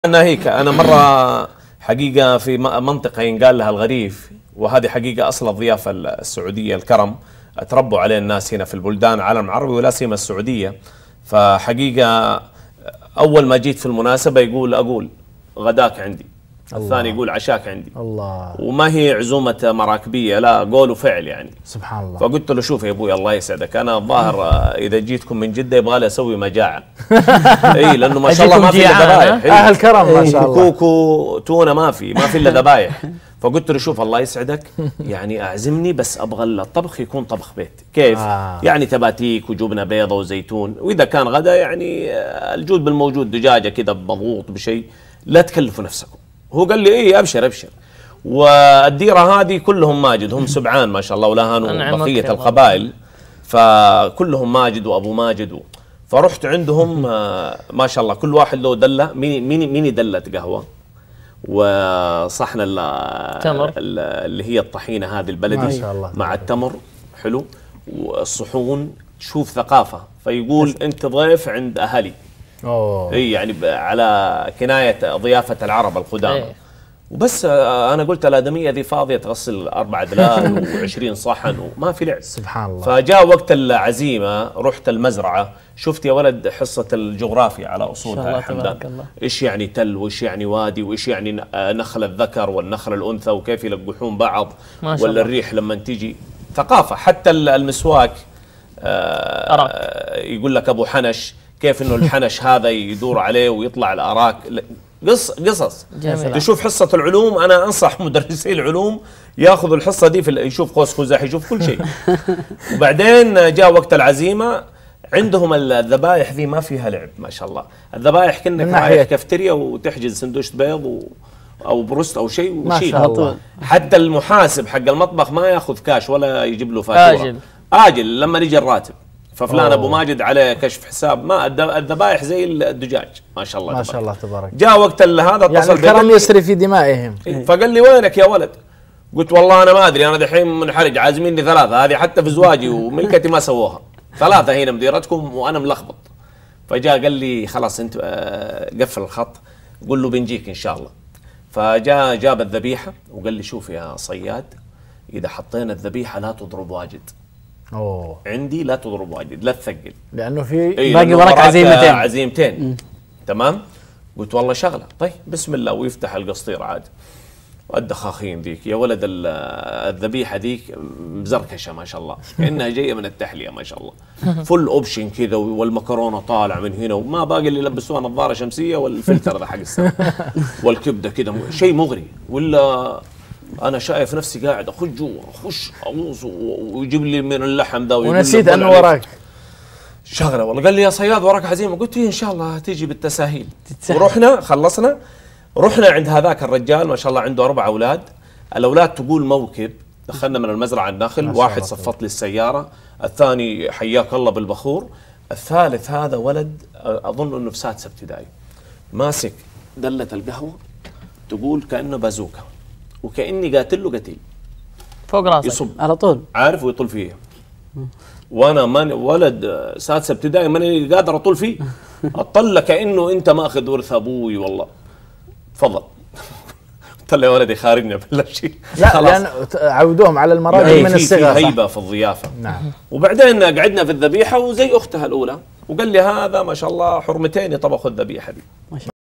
ناهيك أنا مرة حقيقة في منطقة ينقال لها الغريف، وهذه حقيقة أصل الضيافة السعودية الكرم، تربوا عليه الناس هنا في البلدان العالم العربي ولا سيما السعودية. فحقيقة أول ما جيت في المناسبة أقول غداك عندي، الثاني يقول عشاك عندي. الله. وما هي عزومة مراكبية، لا قول وفعل يعني. سبحان الله. فقلت له شوف يا ابوي الله يسعدك، انا الظاهر اذا جيتكم من جدة يبغى لي اسوي مجاعة. اي لانه ما شاء الله ما في الا ذبايح. اهل كرم ما شاء الله. كوكو تونة ما في الا ذبايح. فقلت له شوف الله يسعدك يعني اعزمني بس ابغى الطبخ يكون طبخ بيت. كيف؟ يعني تباتيك وجبنة بيضة وزيتون، واذا كان غدا يعني الجود بالموجود، دجاجة كذا مضغوط بشيء، لا تكلفوا نفسكم. هو قال لي ايه ابشر ابشر. والديرة هذه كلهم ماجد، هم سبعان ما شاء الله ولا هانوا بقية القبائل، فكلهم ماجد وابو ماجد فرحت عندهم ما شاء الله كل واحد له دلة، ميني دلة قهوة وصحن التمر اللي هي الطحينة هذه البلدي ما شاء الله مع التمر حلو، والصحون. شوف ثقافة. فيقول انت ضيف عند اهلي. اي يعني على كناية ضيافة العرب القدامى. وبس انا قلت الادميه ذي فاضيه تغسل 4 دلال و20 صحن وما في لعب. سبحان الله. فجاء وقت العزيمه، رحت المزرعه، شفت يا ولد حصه الجغرافيا على اصولها يا حمدان. ايش يعني تل، وايش يعني وادي، وايش يعني نخل الذكر والنخل الانثى، وكيف يلقحون بعض، ولا الريح لما تجي. ثقافه. حتى المسواك يقول لك ابو حنش، كيف انه الحنش هذا يدور عليه ويطلع الاراك. قصص تشوف. حصة العلوم أنا أنصح مدرسي العلوم ياخذوا الحصة دي يشوف قوس قزح، يشوف كل شيء. وبعدين جاء وقت العزيمة، عندهم الذبايح ذي ما فيها لعب ما شاء الله. الذبايح كأنك رايح كافتيريا وتحجز سندويشة بيض أو بروست أو شيء وشيء. حتى المحاسب حق المطبخ ما ياخذ كاش ولا يجيب له فاتورة. آجل لما يجي الراتب. ففلان ابو ماجد عليه كشف حساب. ما الذبائح زي الدجاج ما شاء الله. ما شاء الله تبارك. جاء وقت هذا اتصل يعني الكرم يسري في دمائهم. فقال لي وينك يا ولد؟ قلت والله انا ما ادري، انا دحين منحرج، عازميني 3، هذه حتى في زواجي وملكتي ما سووها، 3 هنا مديرتكم وانا ملخبط. فجاء قال لي خلاص انت قفل الخط، قول له بنجيك ان شاء الله. فجاء جاب الذبيحه وقال لي شوف يا صياد، اذا حطينا الذبيحه لا تضرب واجد. عندي لا تضرب واجد، لا تثقل، لانه في باقي وراك عزيمتين. تمام. قلت والله شغله. طيب بسم الله. ويفتح القسطير عاد، والدخاخين ذيك يا ولد، الذبيحه ذيك مزركشه ما شاء الله، كانها جايه من التحليه ما شاء الله. فل اوبشن كذا، والمكرونه طالع من هنا، وما باقي اللي يلبسوها نظاره شمسيه والفلتر ذا حق السماء. والكبده كذا شيء مغري. ولا انا شايف نفسي قاعد اخش جوا، اخش اغوص ويجيب لي من اللحم ذا، ونسيت انه وراك شغله. والله قال لي يا صياد وراك عزيمه. قلت ان شاء الله تيجي بالتساهيل. ورحنا خلصنا، رحنا عند هذاك الرجال ما شاء الله عنده 4 اولاد. الاولاد تقول موكب. دخلنا من المزرعه النخل، واحد صفط لي السياره، الثاني حياك الله بالبخور، الثالث هذا ولد اظن انه في 6 ابتدائي، ماسك دله القهوه تقول كانه بازوكا، وكاني قاتل له قتيل فوق راسك يصب على طول، عارف، ويطل فيه. وانا ماني ولد 6 ابتدائي ماني قادر اطول فيه. اطل كانه انت ماخذ ورث ابوي والله. تفضل. قلت له يا ولدي خارجنا بالله شيء. لا لان عودوهم على المراجل من الصغر، في هيبه في الضيافه. نعم. وبعدين قعدنا في الذبيحه، وزي اختها الاولى، وقال لي هذا ما شاء الله حرمتين يطبخوا الذبيحه دي.